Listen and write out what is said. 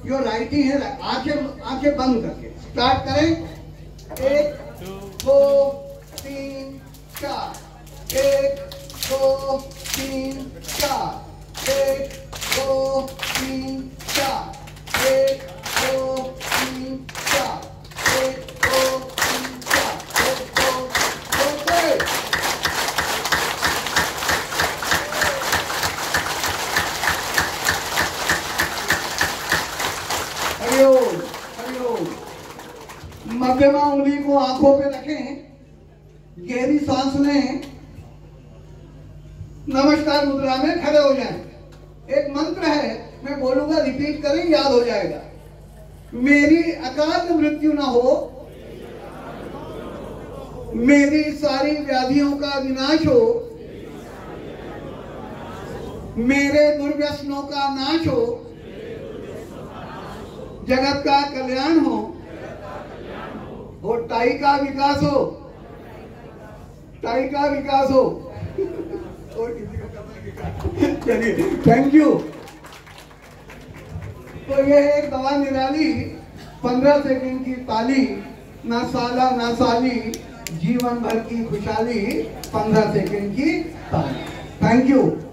Your writing है, आंखें बंद करके स्टार्ट करें। 1 2 3 4, 1 2 3 4, 1 2 3 4, 1 2 3 4, 1 2 3 4, 1 2 ओके। हरिओम हरिओम। मध्यमा उंगली को आंखों पे रखें, गहरी सांस लें, नमस्कार मुद्रा में खड़े हो जाएं। एक मंत्र है, मैं बोलूंगा, रिपीट करें, याद हो जाएगा। मेरी अकाल मृत्यु ना हो, मेरी सारी व्याधियों का विनाश हो, मेरे दुर्व्यसनों का नाश हो, जगत का कल्याण हो और टाई का विकास हो, टाई का विकास हो। और किसी का करना है? चलिए, थैंक यू। तो ये है एक दवा निराली, 15 सेकंड की ताली, ना साला ना साली, जीवन भर की खुशहाली, 15 सेकंड की ताली। Thank you.